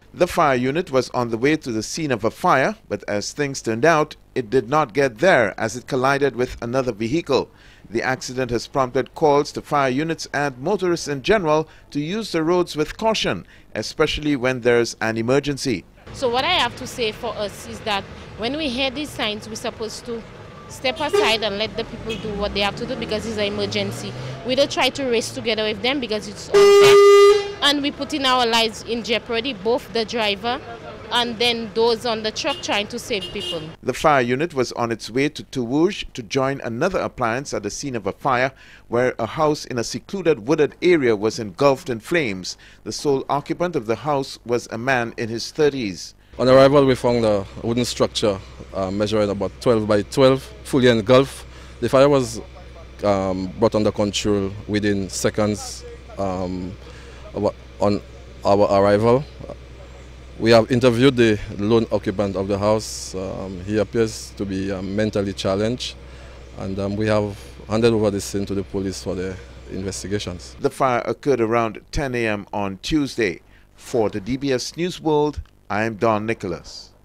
The fire unit was on the way to the scene of a fire, but as things turned out, it did not get there as it collided with another vehicle. The accident has prompted calls to fire units and motorists in general to use the roads with caution, especially when there's an emergency. So what I have to say for us is that when we hear these signs, we're supposed to step aside and let the people do what they have to do because it's an emergency. We don't try to race together with them because it's unfair. And we put in our lives in jeopardy, both the driver and then those on the truck trying to save people. The fire unit was on its way to Tououge to join another appliance at the scene of a fire where a house in a secluded wooded area was engulfed in flames. The sole occupant of the house was a man in his 30s. On arrival, we found a wooden structure measuring about 12 by 12, fully engulfed. The fire was brought under control within seconds on our arrival. We have interviewed the lone occupant of the house. He appears to be mentally challenged, and we have handed over the scene to the police for the investigations. The fire occurred around 10 a.m. on Tuesday. For the DBS News World, I am Don Nicholas.